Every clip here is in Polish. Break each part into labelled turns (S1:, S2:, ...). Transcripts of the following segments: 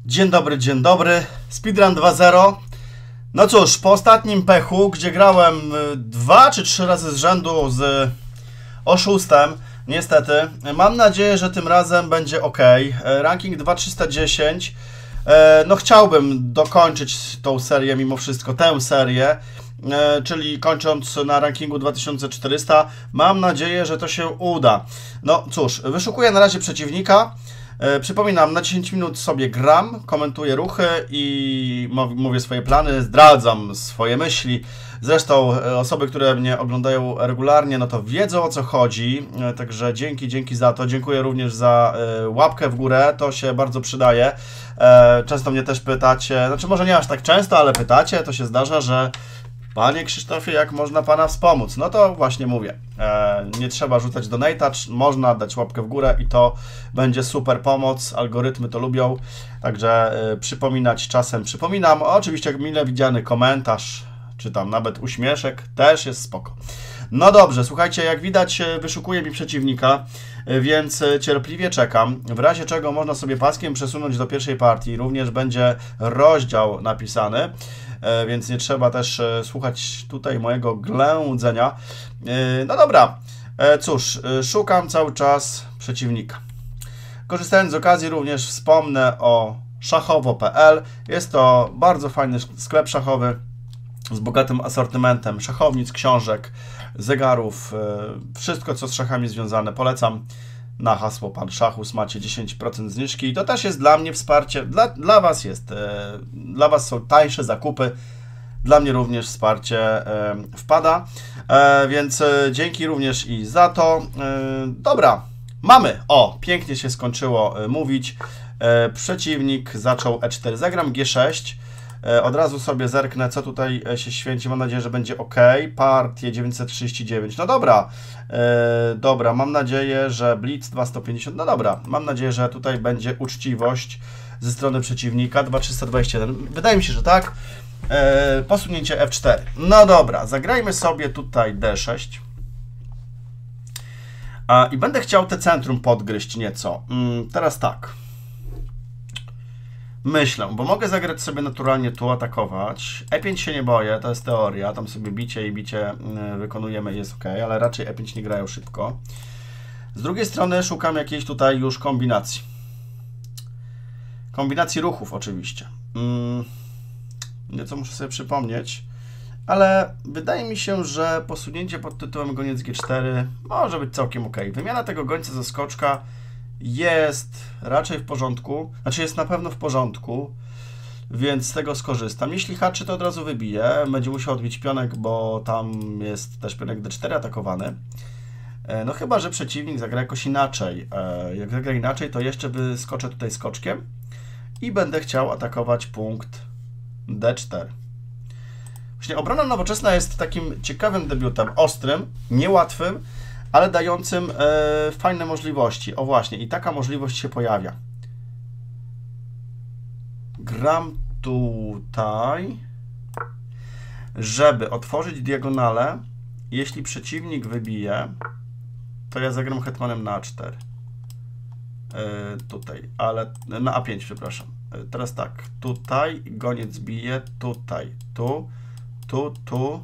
S1: Dzień dobry. Speedrun 2.0. No cóż, po ostatnim pechu, gdzie grałem 2 czy 3 razy z rzędu z oszustem, niestety, mam nadzieję, że tym razem będzie ok. Ranking 2310. No chciałbym dokończyć tą serię mimo wszystko, tę serię, czyli kończąc na rankingu 2400. Mam nadzieję, że to się uda. No cóż, wyszukuję na razie przeciwnika. Przypominam, na 10 minut sobie gram, komentuję ruchy i mówię swoje plany, zdradzam swoje myśli. Zresztą osoby, które mnie oglądają regularnie, no to wiedzą, o co chodzi, także dzięki za to. Dziękuję również za łapkę w górę, to się bardzo przydaje. Często mnie też pytacie, znaczy może nie aż tak często, ale pytacie, to się zdarza, że Panie Krzysztofie, jak można Pana wspomóc? No to właśnie mówię, nie trzeba rzucać donate'a, można dać łapkę w górę i to będzie super pomoc, algorytmy to lubią, także przypominać czasem przypominam. Oczywiście mile widziany komentarz, czy tam nawet uśmieszek też jest spoko. No dobrze, słuchajcie, jak widać wyszukuje mi przeciwnika, więc cierpliwie czekam. W razie czego można sobie paskiem przesunąć do pierwszej partii, również będzie rozdział napisany. Więc nie trzeba też słuchać tutaj mojego ględzenia. No dobra, cóż, szukam cały czas przeciwnika. Korzystając z okazji również wspomnę o szachowo.pl. Jest to bardzo fajny sklep szachowy z bogatym asortymentem szachownic, książek, zegarów, wszystko co z szachami związane. Polecam. Na hasło Pan Szachus macie 10% zniżki i to też jest dla mnie wsparcie, dla Was jest, dla Was są tańsze zakupy, dla mnie również wsparcie wpada, więc dzięki również i za to. Dobra, mamy, pięknie się skończyło mówić, przeciwnik zaczął E4, zagram G6, od razu sobie zerknę, co tutaj się święci. Mam nadzieję, że będzie ok. Partię 939. No dobra. Dobra, mam nadzieję, że Blitz 2150. No dobra, mam nadzieję, że tutaj będzie uczciwość ze strony przeciwnika. 2321. Wydaje mi się, że tak. Posunięcie F4. No dobra, zagrajmy sobie tutaj D6. I będę chciał te centrum podgryźć nieco. Teraz tak. Myślę, bo mogę zagrać sobie naturalnie tu, atakować. E5 się nie boję, to jest teoria. Tam sobie bicie i bicie wykonujemy i jest ok, ale raczej E5 nie grają szybko. Z drugiej strony szukam jakiejś tutaj już kombinacji. Kombinacji ruchów oczywiście. Nieco muszę sobie przypomnieć. Ale wydaje mi się, że posunięcie pod tytułem goniec G4 może być całkiem ok. Wymiana tego gońca ze skoczka jest raczej w porządku, znaczy jest na pewno w porządku, więc z tego skorzystam. Jeśli haczy, to od razu wybiję. Będzie musiał odbić pionek, bo tam jest też pionek D4 atakowany. No chyba, że przeciwnik zagra jakoś inaczej. Jak zagra inaczej, to jeszcze wyskoczę tutaj skoczkiem i będę chciał atakować punkt D4. Właśnie obrona nowoczesna jest takim ciekawym debiutem, ostrym, niełatwym, ale dającym fajne możliwości. O właśnie, i taka możliwość się pojawia. Gram tutaj, żeby otworzyć diagonalę. Jeśli przeciwnik wybije, to ja zagram hetmanem na A4. Tutaj, ale na A5, przepraszam. Teraz tak, tutaj goniec bije, tutaj, tu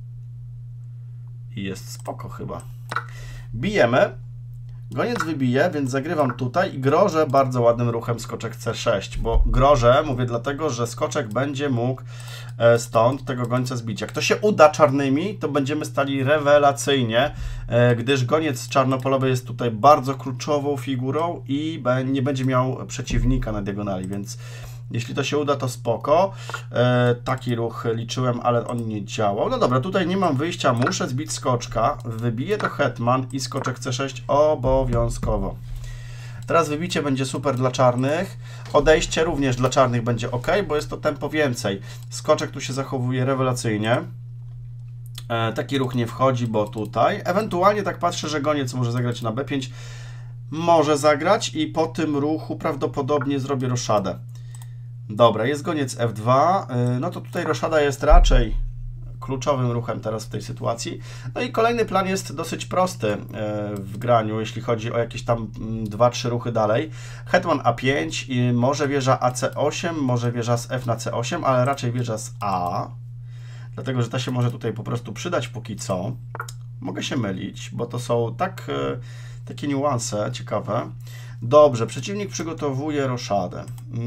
S1: i jest spoko chyba. Bijemy, goniec wybije, więc zagrywam tutaj i grożę bardzo ładnym ruchem skoczek C6, bo grożę, mówię dlatego, że skoczek będzie mógł stąd tego gońca zbić. Jak to się uda czarnymi, to będziemy stali rewelacyjnie, gdyż goniec czarnopolowy jest tutaj bardzo kluczową figurą i nie będzie miał przeciwnika na diagonali, więc jeśli to się uda, to spoko. Taki ruch liczyłem, ale on nie działał. No dobra, tutaj nie mam wyjścia, muszę zbić skoczka. Wybiję to hetman i skoczek C6 obowiązkowo. Teraz wybicie będzie super dla czarnych. Odejście również dla czarnych będzie ok, bo jest to tempo więcej. Skoczek tu się zachowuje rewelacyjnie. Taki ruch nie wchodzi, bo tutaj. Ewentualnie tak patrzę, że goniec może zagrać na B5. Może zagrać i po tym ruchu prawdopodobnie zrobię roszadę. Dobra, jest goniec F2, no to tutaj roszada jest raczej kluczowym ruchem teraz w tej sytuacji. No i kolejny plan jest dosyć prosty w graniu, jeśli chodzi o jakieś tam 2-3 ruchy dalej. Hetman A5 i może wieża AC8, może wieża z F na C8, ale raczej wieża z A. Dlatego, że ta się może tutaj po prostu przydać póki co. Mogę się mylić, bo to są takie niuanse ciekawe. Dobrze, przeciwnik przygotowuje roszadę.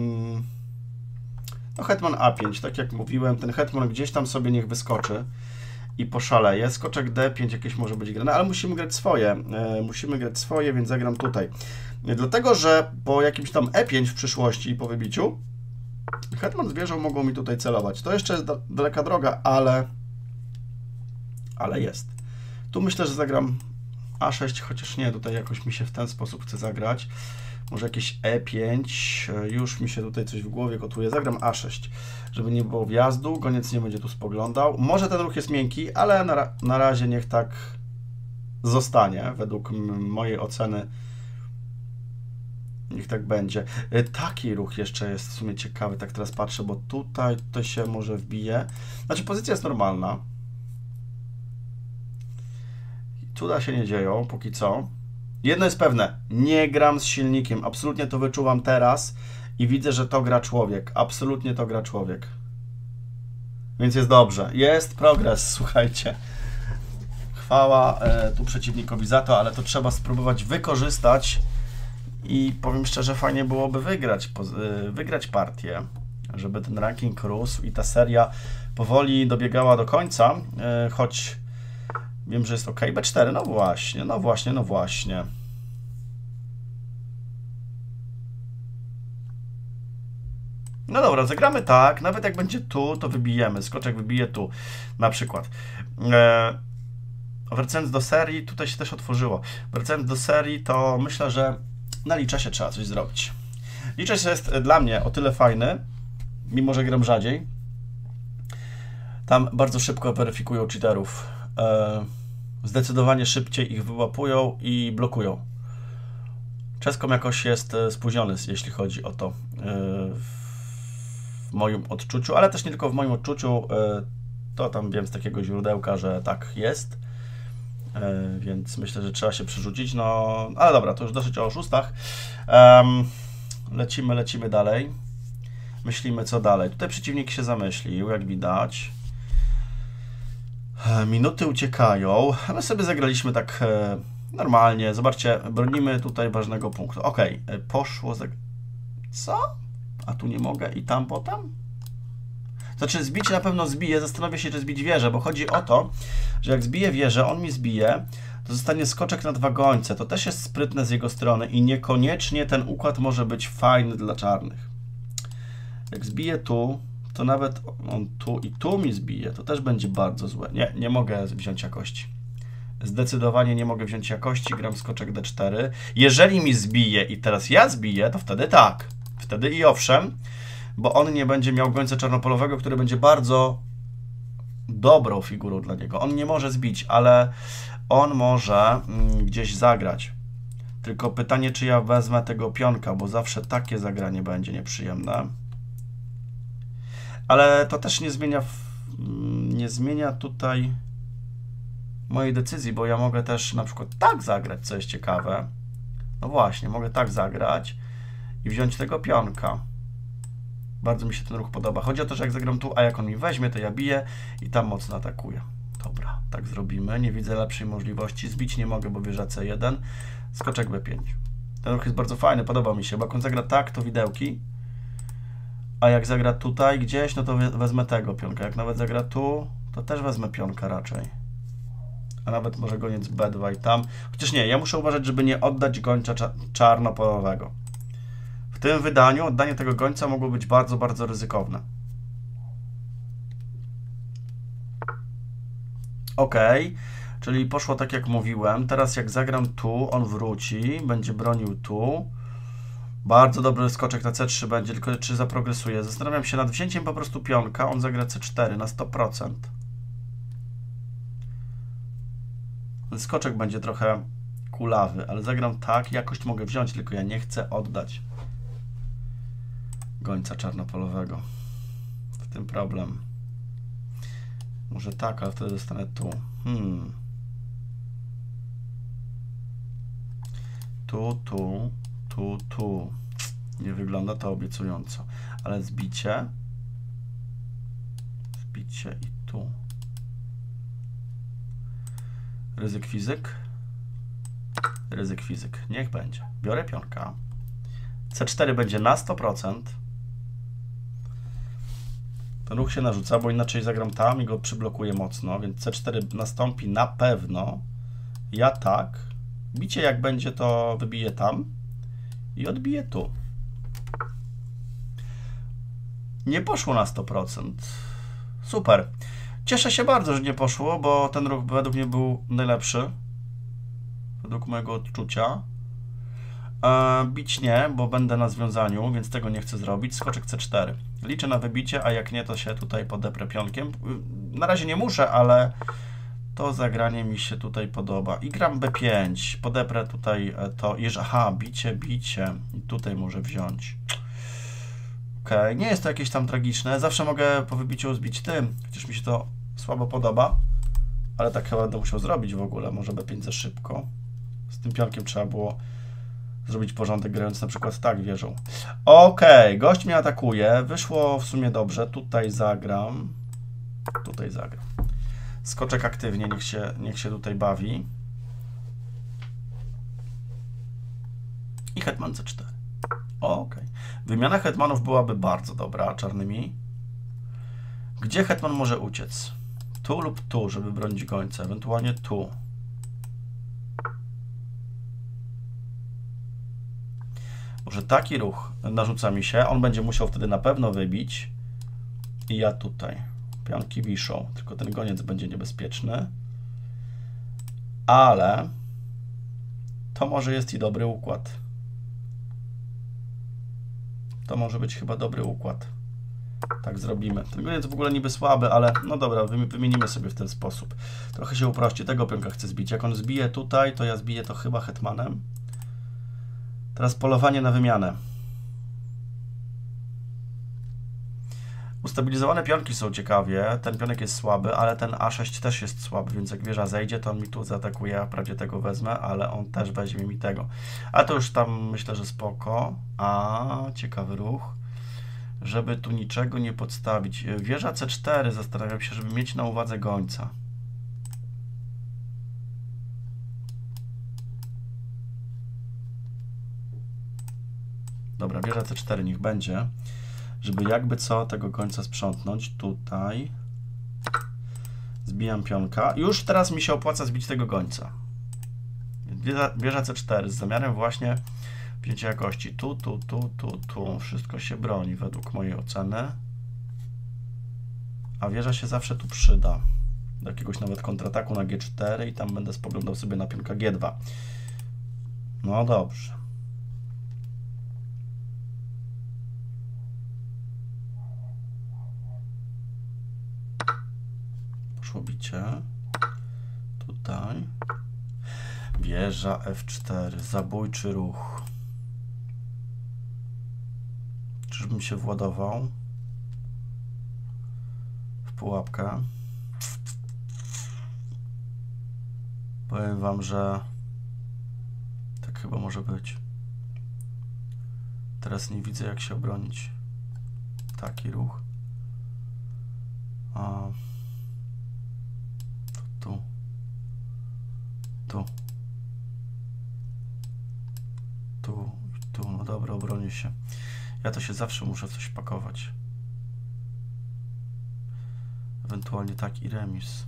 S1: No hetman A5, tak jak mówiłem, ten hetman gdzieś tam sobie niech wyskoczy i poszaleje. Skoczek D5 jakieś może być grane, ale musimy grać swoje. Więc zagram tutaj. Dlatego, że po jakimś tam E5 w przyszłości i po wybiciu hetman z wieżą mogą mi tutaj celować. To jeszcze jest daleka droga, ale jest. Tu myślę, że zagram A6, chociaż nie, tutaj jakoś mi się w ten sposób chce zagrać. Może jakieś E5, już mi się tutaj coś w głowie kotuje. Zagram A6, żeby nie było wjazdu, goniec nie będzie tu spoglądał. Może ten ruch jest miękki, ale na razie niech tak zostanie, według mojej oceny. Niech tak będzie. Taki ruch jeszcze jest w sumie ciekawy, tak teraz patrzę, bo tutaj się może wbije. Znaczy pozycja jest normalna. Cuda się nie dzieją, póki co. Jedno jest pewne, nie gram z silnikiem. Absolutnie to wyczuwam teraz i widzę, że to gra człowiek. Absolutnie to gra człowiek. Więc jest dobrze. Jest progres, słuchajcie. Chwała tu przeciwnikowi za to, ale to trzeba spróbować wykorzystać i powiem szczerze, fajnie byłoby wygrać partię, żeby ten ranking rósł i ta seria powoli dobiegała do końca, choć wiem, że jest ok. B4, no właśnie. No dobra, zagramy tak, nawet jak będzie tu, to wybijemy. Skoczek wybije tu, na przykład. Wracając do serii, tutaj się też otworzyło. Wracając do serii, to myślę, że na liczesie trzeba coś zrobić. Liczes jest dla mnie o tyle fajny, mimo że gram rzadziej. Tam bardzo szybko weryfikują cheaterów. Zdecydowanie szybciej ich wyłapują i blokują. Czeskom jakoś jest spóźniony, jeśli chodzi o to w moim odczuciu, ale też nie tylko w moim odczuciu, to tam wiem z takiego źródełka, że tak jest, więc myślę, że trzeba się przerzucić, no, ale dobra, to już dosyć o oszustach. Lecimy dalej. Myślimy, co dalej. Tutaj przeciwnik się zamyślił, jak widać. Minuty uciekają. My sobie zagraliśmy tak normalnie. Zobaczcie, bronimy tutaj ważnego punktu. Ok, poszło. Co? A tu nie mogę i tam potem? Znaczy zbić na pewno zbije. Zastanowię się, czy zbić wieżę, bo chodzi o to, że jak zbiję wieżę, on mi zbije, to zostanie skoczek na 2 gońce. To też jest sprytne z jego strony i niekoniecznie ten układ może być fajny dla czarnych. Jak zbiję tu, to nawet on tu i tu mi zbije, to też będzie bardzo złe. Nie mogę wziąć jakości. Zdecydowanie nie mogę wziąć jakości, gram skoczek D4. Jeżeli mi zbije i teraz ja zbiję, to wtedy tak. Wtedy i owszem, bo on nie będzie miał gońca czarnopolowego, który będzie bardzo dobrą figurą dla niego. On nie może zbić, ale on może gdzieś zagrać. Tylko pytanie, czy ja wezmę tego pionka, bo zawsze takie zagranie będzie nieprzyjemne. Ale to też nie zmienia tutaj mojej decyzji, bo ja mogę też na przykład tak zagrać, co jest ciekawe. No właśnie, mogę tak zagrać i wziąć tego pionka. Bardzo mi się ten ruch podoba. Chodzi o to, że jak zagram tu, a jak on mi weźmie, to ja biję i tam mocno atakuję. Dobra, tak zrobimy. Nie widzę lepszej możliwości. Zbić nie mogę, bo wieża C1. Skoczek B5. Ten ruch jest bardzo fajny, podoba mi się, bo jak on zagra tak, to widełki. A jak zagra tutaj gdzieś, no to wezmę tego pionka. Jak nawet zagra tu, to też wezmę pionka raczej. A nawet może goniec B2 i tam. Chociaż nie, ja muszę uważać, żeby nie oddać gońca czarnopolowego. W tym wydaniu oddanie tego gońca mogło być bardzo, bardzo ryzykowne. Ok, czyli poszło tak jak mówiłem. Teraz jak zagram tu, on wróci, będzie bronił tu. Bardzo dobry skoczek na C3 będzie, tylko czy zaprogresuje. Zastanawiam się nad wzięciem po prostu pionka, on zagra C4 na 100%. Skoczek będzie trochę kulawy, ale zagram tak, jakość mogę wziąć, tylko ja nie chcę oddać gońca czarnopolowego. W tym problem. Może tak, ale wtedy dostanę tu. Tu. Nie wygląda to obiecująco. Ale zbicie i tu. Ryzyk fizyk. Niech będzie. Biorę pionka. C4 będzie na 100%. Ten ruch się narzuca, bo inaczej zagram tam i go przyblokuję mocno, więc C4 nastąpi na pewno. Ja tak. Bicie jak będzie, to wybiję tam i odbiję tu. Nie poszło na 100%. Super. Cieszę się bardzo, że nie poszło, bo ten ruch według mnie był najlepszy. Według mojego odczucia. Bić nie, bo będę na związaniu, więc tego nie chcę zrobić. Skoczek C4. Liczę na wybicie, a jak nie, to się tutaj podeprę pionkiem. Na razie nie muszę, ale to zagranie mi się tutaj podoba. I gram B5. Podeprę tutaj to. Aha, bicie. I tutaj może wziąć. Okej, nie jest to jakieś tam tragiczne. Zawsze mogę po wybiciu zbić tym, chociaż mi się to słabo podoba. Ale tak chyba będę musiał zrobić w ogóle. Może B5 za szybko. Z tym pionkiem trzeba było zrobić porządek, grając na przykład tak wieżą. Okej, gość mnie atakuje. Wyszło w sumie dobrze. Tutaj zagram. Skoczek aktywnie, niech się tutaj bawi. I hetman C4. Okej. Wymiana hetmanów byłaby bardzo dobra, czarnymi. Gdzie hetman może uciec? Tu lub tu, żeby bronić gońca. Ewentualnie tu. Może taki ruch narzuca mi się. On będzie musiał wtedy na pewno wybić. I ja tutaj. Pionki wiszą. Tylko ten goniec będzie niebezpieczny. Ale to może jest i dobry układ. To może być chyba dobry układ. Tak zrobimy. Ten goniec w ogóle niby słaby, ale no dobra, wymienimy sobie w ten sposób. Trochę się uprości. Tego pionka chcę zbić. Jak on zbije tutaj, to ja zbiję to chyba hetmanem. Teraz polowanie na wymianę. Ustabilizowane pionki są ciekawie. Ten pionek jest słaby, ale ten A6 też jest słaby, więc jak wieża zejdzie, to on mi tu zaatakuje. Ja wprawdzie tego wezmę, ale on też weźmie mi tego. A to już tam myślę, że spoko. Ciekawy ruch. Żeby tu niczego nie podstawić. Wieża C4 zastanawiam się, żeby mieć na uwadze gońca. Dobra, wieża C4 niech będzie, żeby jakby co tego gońca sprzątnąć. Tutaj zbijam pionka. Już teraz mi się opłaca zbić tego gońca. Wieża C4 z zamiarem właśnie wzięcia jakości. Tu. Wszystko się broni według mojej oceny. A wieża się zawsze tu przyda. Do jakiegoś nawet kontrataku na G4 i tam będę spoglądał sobie na pionka G2. No dobrze. Poszło bicie. Tutaj. Wieża F4. Zabójczy ruch. Czyżbym się władował w pułapkę? Powiem wam, że tak chyba może być. Teraz nie widzę, jak się obronić. Taki ruch. Tu. No dobra, obronię się. Ja to się zawsze muszę w coś pakować. Ewentualnie tak i remis.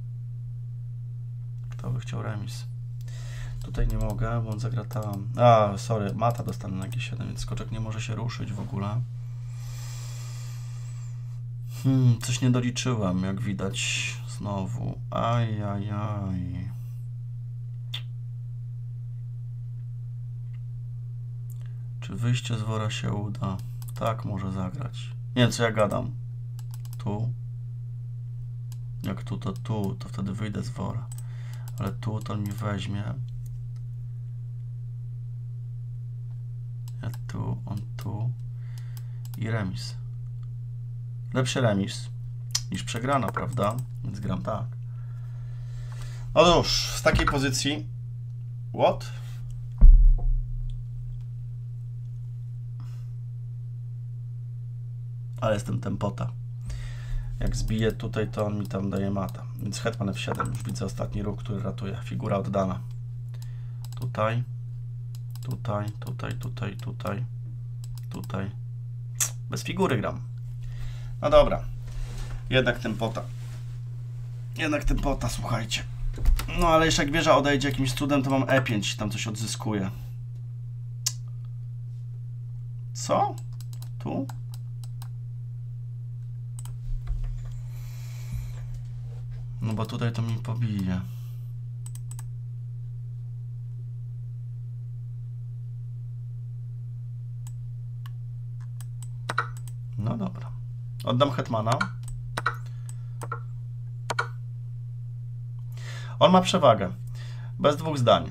S1: Kto by chciał remis? Tutaj nie mogę, bo on zagra tam. Sorry, mata dostanę na G7, więc skoczek nie może się ruszyć w ogóle. Coś nie doliczyłem, jak widać. Znowu. Ajajaj. Czy wyjście z wora się uda? Tak może zagrać. Nie wiem, co ja gadam. Tu. Jak tu, to wtedy wyjdę z wora. Ale tu to on mi weźmie. Ja tu, on tu. I remis. Lepszy remis. niż przegrana, prawda? Więc gram tak. Otóż z takiej pozycji... What? Ale jestem tempota. Jak zbiję tutaj, to on mi tam daje mata. Więc hetman f7. Już widzę ostatni ruch, który ratuje. Figura oddana. Tutaj. Tutaj, tutaj, tutaj, tutaj. Tutaj. Bez figury gram. No dobra. Jednak tempota. Jednak tempota, słuchajcie. No ale jeszcze jak wieża odejdzie jakimś cudem, to mam e5. Tam coś odzyskuję. Co? Tu? No bo tutaj to mi pobije. No dobra. Oddam hetmana. On ma przewagę. Bez dwóch zdań.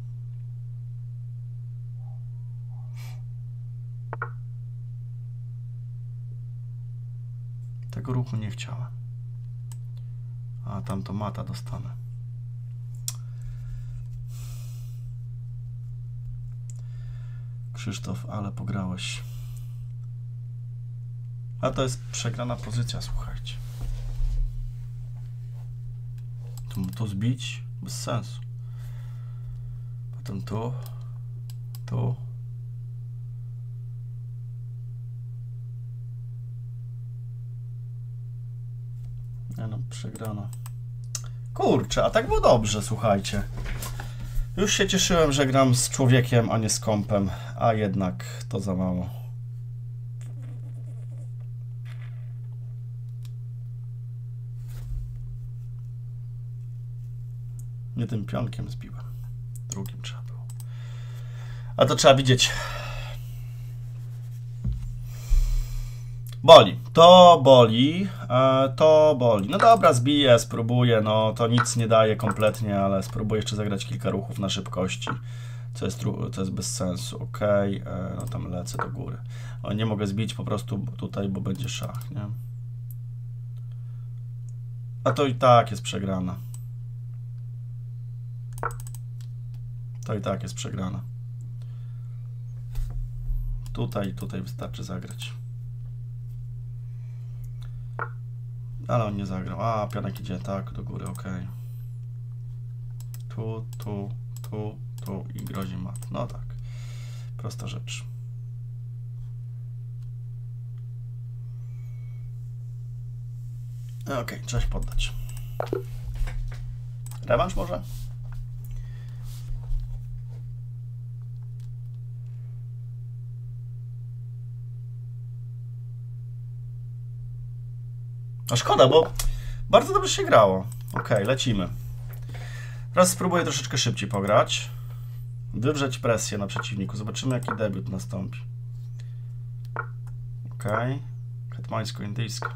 S1: Tego ruchu nie chciałem. A tam to mata dostanę. Krzysztof, ale pograłeś. A to jest przegrana pozycja, słuchajcie. Tu zbić? Bez sensu. Potem tu. Tu. Nie no, przegrana. Kurczę, a tak było dobrze, słuchajcie. Już się cieszyłem, że gram z człowiekiem, a nie z kompem, a jednak to za mało. Nie tym pionkiem zbiłem. Drugim trzeba było. A to trzeba widzieć. Boli. To boli. To boli. No dobra, zbiję, spróbuję. No to nic nie daje kompletnie, ale spróbuję jeszcze zagrać kilka ruchów na szybkości. Co jest bez sensu. Ok. No tam lecę do góry. O, nie mogę zbić po prostu tutaj, bo będzie szach, nie? A to i tak jest przegrana. To i tak jest przegrana. Tutaj wystarczy zagrać. Ale on nie zagrał. A, pionek idzie tak do góry, ok. Tu i grozi mat. No tak. Prosta rzecz. Ok, trzeba się poddać. Rewanż może? No szkoda, bo bardzo dobrze się grało. Ok, lecimy. Teraz spróbuję troszeczkę szybciej pograć. Wywrzeć presję na przeciwniku. Zobaczymy, jaki debiut nastąpi. Ok. Hetmańsko-indyjska.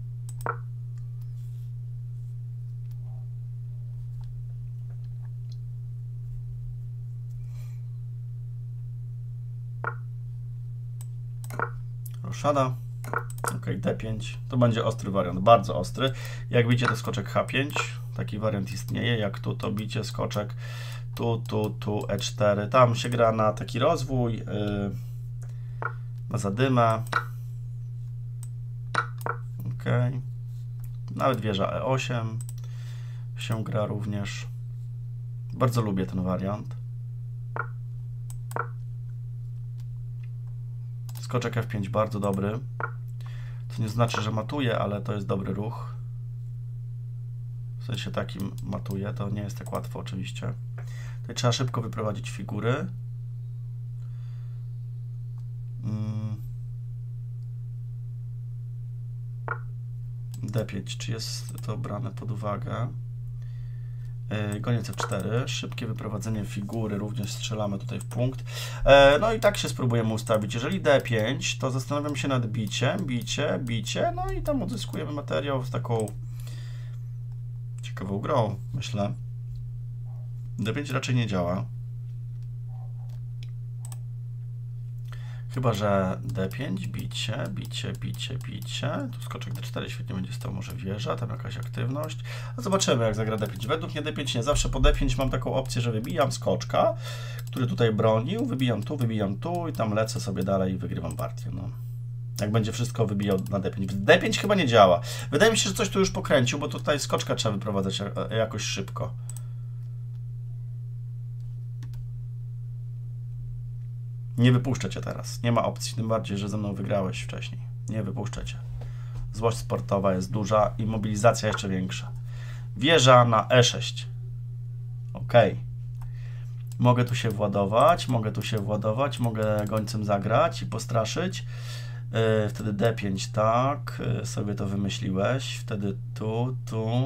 S1: Roszada. Ok, D5. To będzie ostry wariant, bardzo ostry. Jak widzicie, to skoczek H5. Taki wariant istnieje. Jak tu, to bicie, skoczek. Tu, E4. Tam się gra na taki rozwój. Na zadymę. Ok. Nawet wieża E8 się gra również. Bardzo lubię ten wariant. Skoczek F5 bardzo dobry. To nie znaczy, że matuje, ale to jest dobry ruch. W sensie takim matuje. To nie jest tak łatwo oczywiście. Tutaj trzeba szybko wyprowadzić figury. D5. Czy jest to brane pod uwagę? Goniec F4, szybkie wyprowadzenie figury, również strzelamy tutaj w punkt. No i tak się spróbujemy ustawić. Jeżeli D5, to zastanawiam się nad biciem, bicie, no i tam odzyskujemy materiał z taką ciekawą grą, myślę. D5 raczej nie działa. Chyba że D5, bicie, bicie, bicie, bicie. Tu skoczek D4 świetnie będzie stał, może wieża, tam jakaś aktywność. A zobaczymy, jak zagra D5. Według mnie D5 nie. Zawsze po D5 mam taką opcję, że wybijam skoczka, który tutaj bronił, wybijam tu i tam lecę sobie dalej i wygrywam partię. No. Jak będzie wszystko wybijał na D5. D5 chyba nie działa. Wydaje mi się, że coś tu już pokręcił, bo tutaj skoczka trzeba wyprowadzać jakoś szybko. Nie wypuszczę cię teraz. Nie ma opcji. Tym bardziej, że ze mną wygrałeś wcześniej. Nie wypuszczę cię. Złość sportowa jest duża i mobilizacja jeszcze większa. Wieża na E6. Ok. Mogę tu się władować, mogę gońcem zagrać i postraszyć. Wtedy D5, tak. Sobie to wymyśliłeś. Wtedy tu.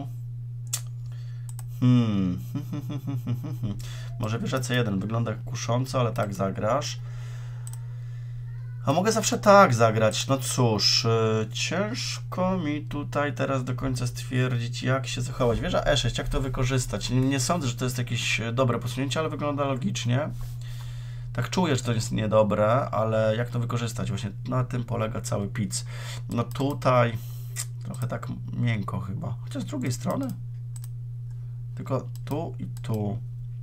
S1: Może wieża C1 wygląda kusząco, ale tak zagrasz. A mogę zawsze tak zagrać. No cóż, ciężko mi tutaj teraz do końca stwierdzić, jak się zachować. Wieża E6, jak to wykorzystać? Nie sądzę, że to jest jakieś dobre posunięcie, ale wygląda logicznie. Tak czuję, że to jest niedobre, ale jak to wykorzystać? Właśnie na tym polega cały pic. No tutaj trochę tak miękko chyba. Chociaż z drugiej strony. Tylko tu i tu.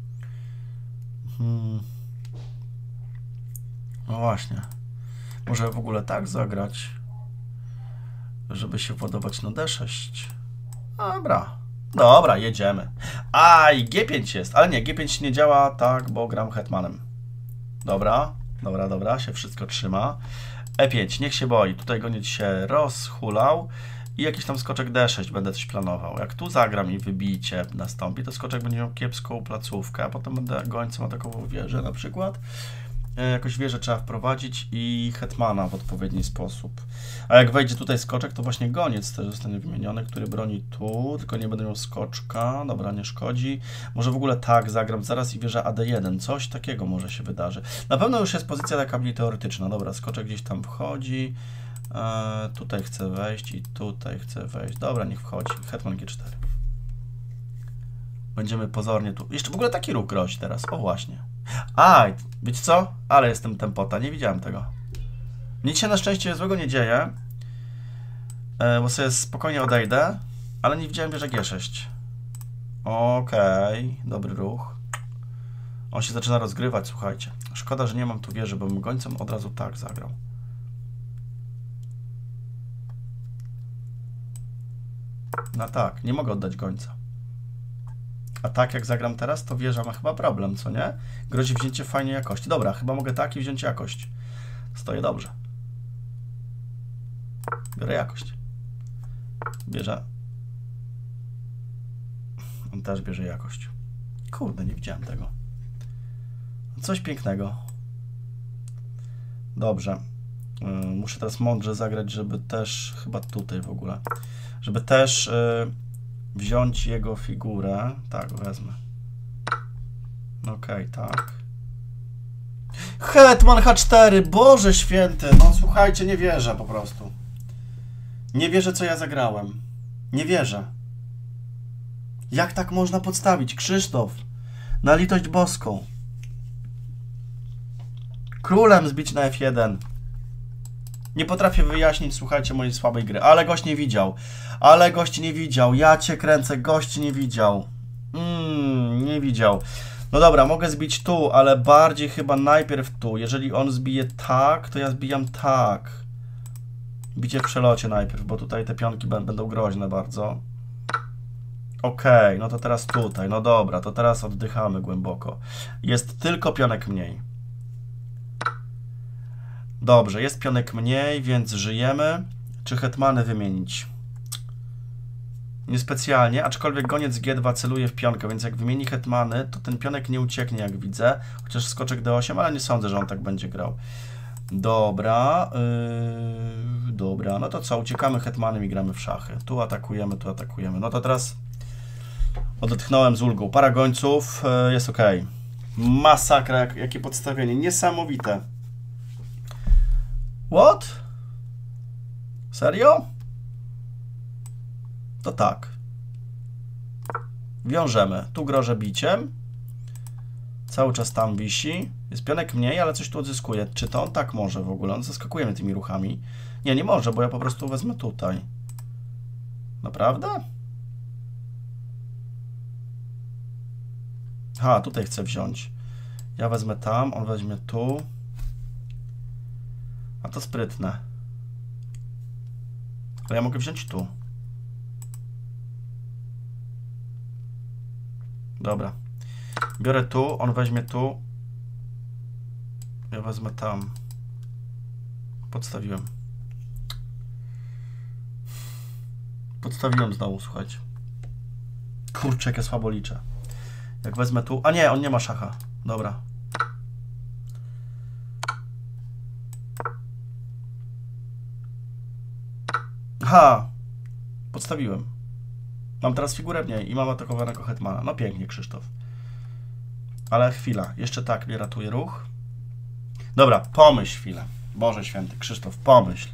S1: No właśnie. Może w ogóle tak zagrać, żeby się władować na D6. Dobra, jedziemy. A i G5 jest, ale nie, G5 nie działa tak, bo gram hetmanem. Dobra, się wszystko trzyma. E5, niech się boi. Tutaj goniec się rozhulał. I jakiś tam skoczek D6 będę coś planował. Jak tu zagram i wybicie nastąpi, to skoczek będzie miał kiepską placówkę, a potem będę gońcem atakował wieżę na przykład. Jakoś wieżę trzeba wprowadzić i hetmana w odpowiedni sposób. A jak wejdzie tutaj skoczek, to właśnie goniec też zostanie wymieniony, który broni tu, tylko nie będę miał skoczka. Dobra, nie szkodzi. Może w ogóle tak zagram zaraz i wieża AD1. Coś takiego może się wydarzy. Na pewno już jest pozycja taka mniej teoretyczna. Dobra, skoczek gdzieś tam wchodzi. Tutaj chcę wejść i tutaj chcę wejść. Dobra, niech wchodzi. Hetman G4. Będziemy pozornie tu. Jeszcze w ogóle taki ruch grozi teraz. O właśnie. Wiecie co? Ale jestem tempota. Nie widziałem tego. Nic się na szczęście złego nie dzieje. Bo sobie spokojnie odejdę. Ale nie widziałem wieży G6. Okej. Dobry ruch. On się zaczyna rozgrywać, słuchajcie. Szkoda, że nie mam tu wieży, bo bym gońcem od razu tak zagrał. No tak, nie mogę oddać gońca. A tak jak zagram teraz, to wieża ma chyba problem, co nie? Grozi wzięcie fajnej jakości. Dobra, chyba mogę tak i wziąć jakość. Stoję dobrze. Biorę jakość. Bierze. On też bierze jakość. Kurde, nie widziałem tego. Coś pięknego. Dobrze. Muszę teraz mądrze zagrać, żeby też, chyba tutaj w ogóle, żeby też wziąć jego figurę. Tak, wezmę. Okej, tak. Hetman H4, Boże święty. No słuchajcie, nie wierzę po prostu. Nie wierzę, co ja zagrałem. Nie wierzę. Jak tak można podstawić? Krzysztof, na litość boską. Królem zbić na F1. Nie potrafię wyjaśnić, słuchajcie, mojej słabej gry. Ale gość nie widział. Ale gość nie widział. Ja cię kręcę. Gość nie widział. Nie widział. No dobra, mogę zbić tu, ale bardziej chyba najpierw tu. Jeżeli on zbije tak, to ja zbijam tak. Bicie w przelocie najpierw, bo tutaj te pionki będą groźne bardzo. Okej, no to teraz tutaj. No dobra, to teraz oddychamy głęboko. Jest tylko pionek mniej. Dobrze, jest pionek mniej, więc żyjemy. Czy hetmany wymienić? Niespecjalnie, aczkolwiek goniec G2 celuje w pionkę, więc jak wymieni hetmany, to ten pionek nie ucieknie, jak widzę. Chociaż skoczek D8, ale nie sądzę, że on tak będzie grał. Dobra. Dobra, no to co? Uciekamy hetmanem i gramy w szachy. Tu atakujemy, tu atakujemy. No to teraz odetchnąłem z ulgą. Para gońców, jest ok. Masakra, jakie podstawienie. Niesamowite. What? Serio? To tak. Wiążemy. Tu grożę biciem. Cały czas tam wisi. Jest pionek mniej, ale coś tu odzyskuje. Czy to on tak może w ogóle? On zaskakuje mnie tymi ruchami. Nie, nie może, bo ja po prostu wezmę tutaj. Naprawdę? Ha, tutaj chcę wziąć. Ja wezmę tam, on weźmie tu. A to sprytne. To ja mogę wziąć tu. Dobra. Biorę tu, on weźmie tu. Ja wezmę tam. Podstawiłem. Podstawiłem znowu, słuchajcie. Kurczę, jak ja słabo liczę. Jak wezmę tu... A nie, on nie ma szacha. Dobra. Ha! Podstawiłem. Mam teraz figurę mniej i mam atakowanego hetmana. No pięknie, Krzysztof. Ale chwila. Jeszcze tak mnie ratuje ruch. Dobra, pomyśl chwilę. Boże święty, Krzysztof, pomyśl.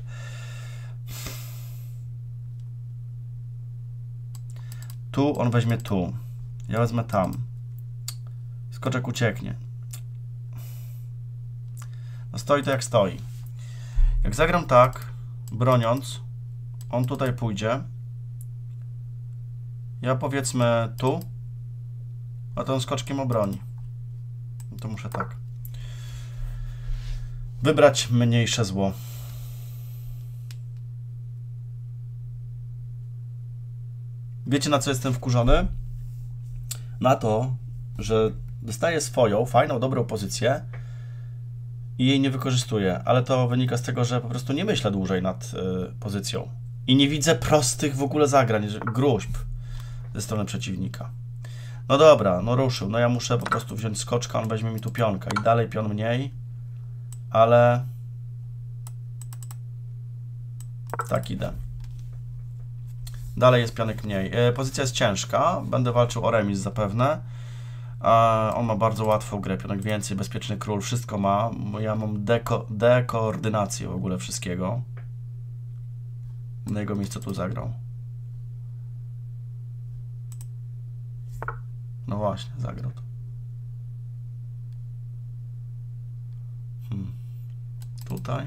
S1: Tu on weźmie tu. Ja wezmę tam. Skoczek ucieknie. No stoi to jak stoi. Jak zagram tak, broniąc, on tutaj pójdzie. Ja powiedzmy tu, a to on skoczkiem obroni. No to muszę tak. Wybrać mniejsze zło. Wiecie, na co jestem wkurzony? Na to, że dostaję swoją, fajną, dobrą pozycję i jej nie wykorzystuję, ale to wynika z tego, że po prostu nie myślę dłużej nad pozycją i nie widzę prostych w ogóle zagrań, gruźb ze strony przeciwnika. No dobra, no ruszył, no ja muszę po prostu wziąć skoczka, on weźmie mi tu pionka i dalej pion mniej, ale tak idę. Dalej jest pionek mniej. Pozycja jest ciężka, będę walczył o remis zapewne. On ma bardzo łatwą grę, pionek więcej, bezpieczny król, wszystko ma. Ja mam dekoordynację w ogóle wszystkiego. Na jego miejscu tu zagrał. No właśnie, zagrał tu. Tutaj.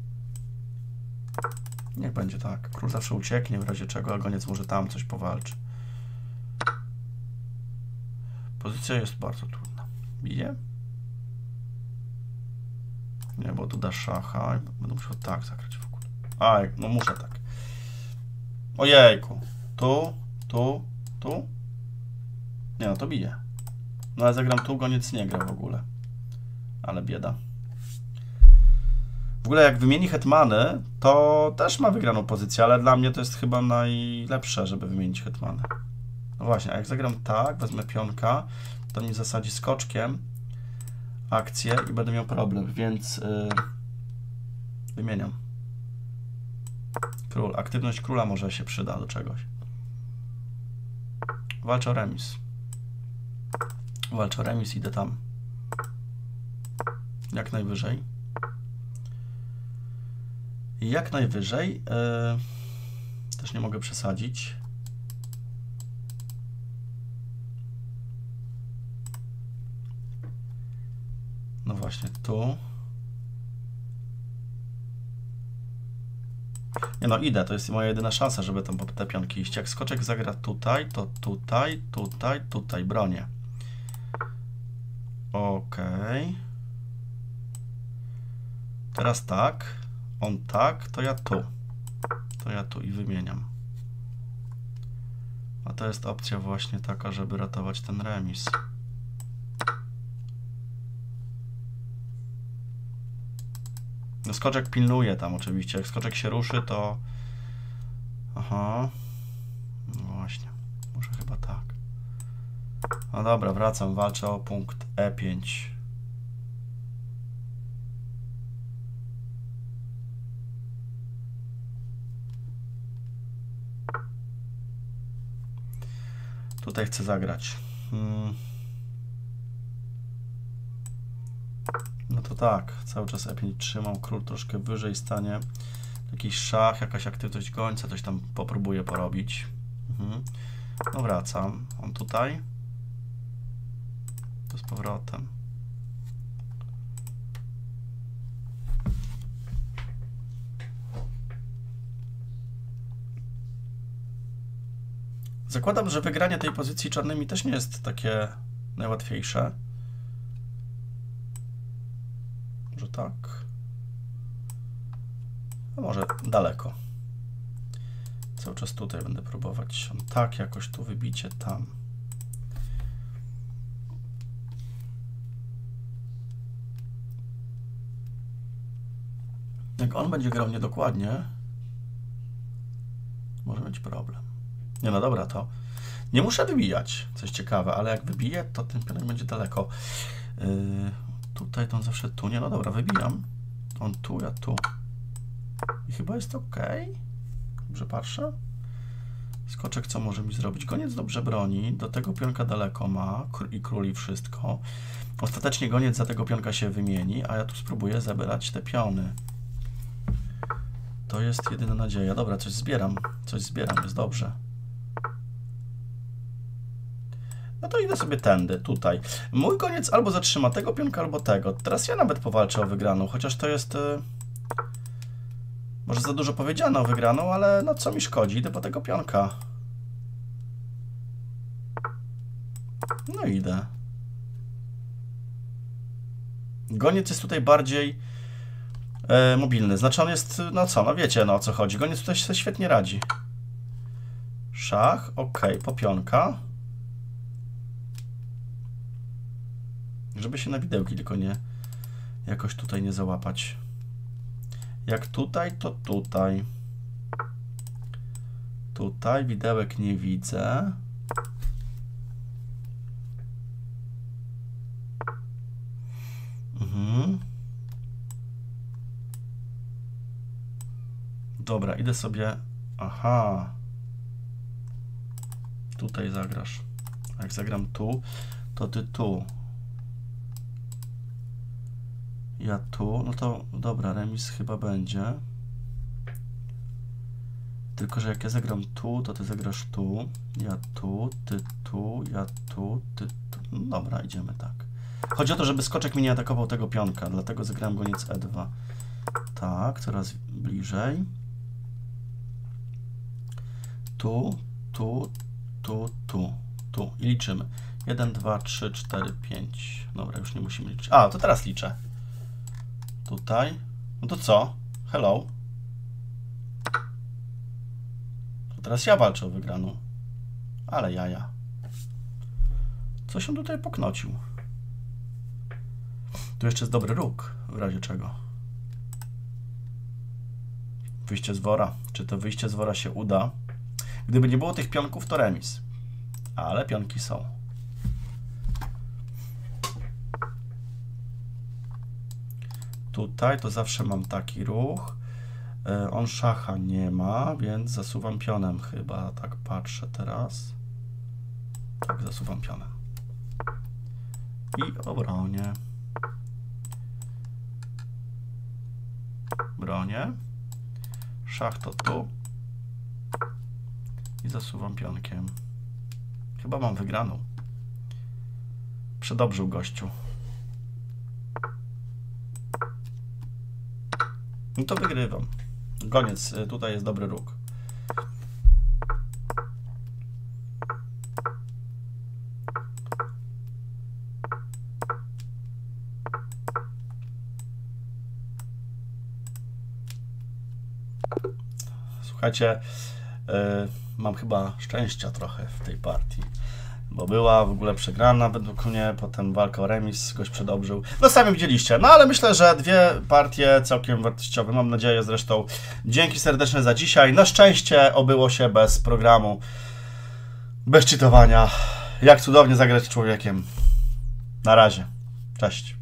S1: Niech będzie tak. Król zawsze ucieknie, w razie czego, a goniec może tam coś powalczy. Pozycja jest bardzo trudna. Bije? Nie, bo tu da szacha. Będę musiał tak zagrać w ogóle. A, no muszę tak. Ojejku. Tu, tu, tu. Nie, no to bije. No ale zagram tu, goniec nie gra w ogóle. Ale bieda. W ogóle jak wymieni hetmany, to też ma wygraną pozycję, ale dla mnie to jest chyba najlepsze, żeby wymienić hetmany. No właśnie, a jak zagram tak, wezmę pionka, to mi zasadzi skoczkiem akcję i będę miał problem, więc wymieniam. Król. Aktywność króla może się przyda do czegoś. Walczę o remis. Walczę o remis, idę tam. Jak najwyżej. Jak najwyżej. Też nie mogę przesadzić. No właśnie, tu. Nie no, idę. To jest moja jedyna szansa, żeby tam po te pionki iść. Jak skoczek zagra tutaj, to tutaj, tutaj, tutaj. Bronię. Okej. Teraz tak. On tak, to ja tu. To ja tu i wymieniam. A to jest opcja właśnie taka, żeby ratować ten remis. No skoczek pilnuje tam oczywiście. Jak skoczek się ruszy, to... Aha. No właśnie. Muszę chyba tak. No dobra, wracam. Walczę o punkt E5. Tutaj chcę zagrać. No to tak, cały czas E5 trzymam, król troszkę wyżej stanie. Jakiś szach, jakaś aktywność gońca, coś tam popróbuję porobić. No wracam. On tutaj. To z powrotem. Zakładam, że wygranie tej pozycji czarnymi też nie jest takie najłatwiejsze. Może tak? A może daleko. Cały czas tutaj będę próbować. Tak, jakoś tu wybicie, tam. Jak on będzie grał niedokładnie, może być problem. Nie, no dobra, to nie muszę wybijać, coś ciekawe, ale jak wybiję, to ten pionek będzie daleko. Tutaj to on zawsze tu. Nie, no dobra, wybijam. On tu, ja tu. I chyba jest ok. Dobrze patrzę. Skoczek co może mi zrobić? Goniec dobrze broni, do tego pionka daleko ma i król i wszystko. Ostatecznie goniec za tego pionka się wymieni, a ja tu spróbuję zebrać te piony. To jest jedyna nadzieja. Dobra, coś zbieram, jest dobrze. No to idę sobie tędy, tutaj. Mój goniec albo zatrzyma tego pionka, albo tego. Teraz ja nawet powalczę o wygraną, chociaż to jest... Może za dużo powiedziane o wygraną, ale no co mi szkodzi, idę po tego pionka. No idę. Goniec jest tutaj bardziej mobilny. Znaczy on jest, no co, no wiecie no o co chodzi. Goniec tutaj się świetnie radzi. Szach, ok, po pionka. Żeby się na widełki tylko nie jakoś tutaj nie załapać. Jak tutaj, to tutaj. Tutaj widełek nie widzę. Dobra, idę sobie... Aha. Tutaj zagrasz. A jak zagram tu, to ty tu. Ja tu, no to dobra, remis chyba będzie. Tylko że jak ja zagram tu, to ty zagrasz tu. Ja tu, ty tu, ja tu, ty tu. No dobra, idziemy tak. Chodzi o to, żeby skoczek mi nie atakował tego pionka, dlatego zagrałem goniec E2. Tak, coraz bliżej. Tu, tu, tu, tu, tu. I liczymy. 1, 2, 3, 4, 5. Dobra, już nie musimy liczyć. A, to teraz liczę. Tutaj. No to co? Hello. To teraz ja walczę o wygraną. Ale jaja. Co się tutaj poknocił? Tu jeszcze jest dobry róg, w razie czego. Wyjście z wora. Czy to wyjście z wora się uda? Gdyby nie było tych pionków, to remis. Ale pionki są. Tutaj to zawsze mam taki ruch. On szacha nie ma, więc zasuwam pionem chyba. Tak patrzę teraz. Tak, zasuwam pionem. I obronię. Bronię. Szach to tu. I zasuwam pionkiem. Chyba mam wygraną. Przedobrzył gościu. No to wygrywam. Goniec, tutaj jest dobry róg. Słuchajcie, mam chyba szczęścia trochę w tej partii, bo była w ogóle przegrana według mnie, potem walka o remis, goś przedobrzył. No sami widzieliście, no ale myślę, że dwie partie całkiem wartościowe, mam nadzieję zresztą. Dzięki serdeczne za dzisiaj. Na szczęście obyło się bez programu, bez cheatowania. Jak cudownie zagrać z człowiekiem. Na razie. Cześć.